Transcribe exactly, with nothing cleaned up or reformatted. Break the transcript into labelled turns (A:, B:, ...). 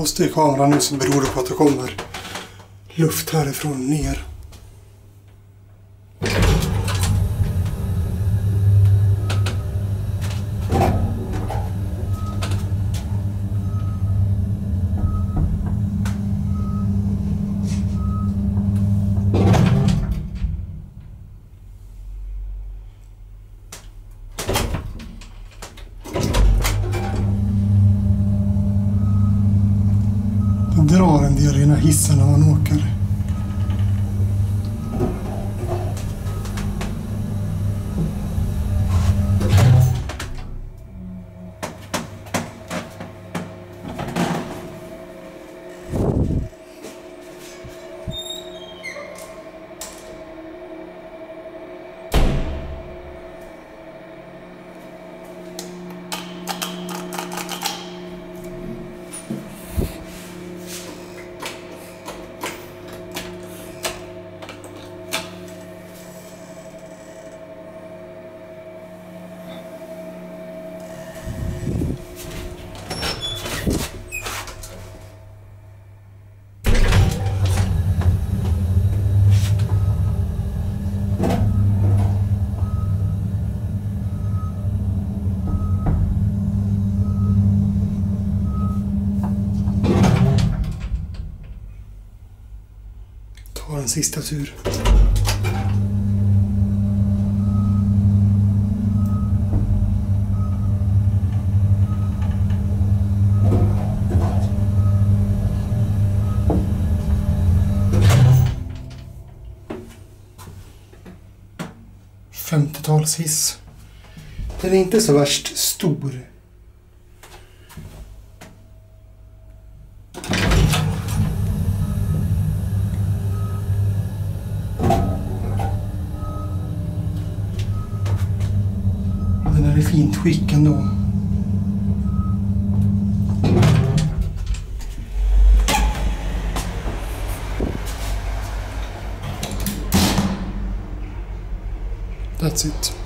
A: styr kameran nu så beror det på att det kommer luft härifrån ner. Det drar en del i den här hissen när man åker. Ta en sista tur. femtiotalshiss. Den är inte så värst stor. Den är i fint skick ändå. That's it.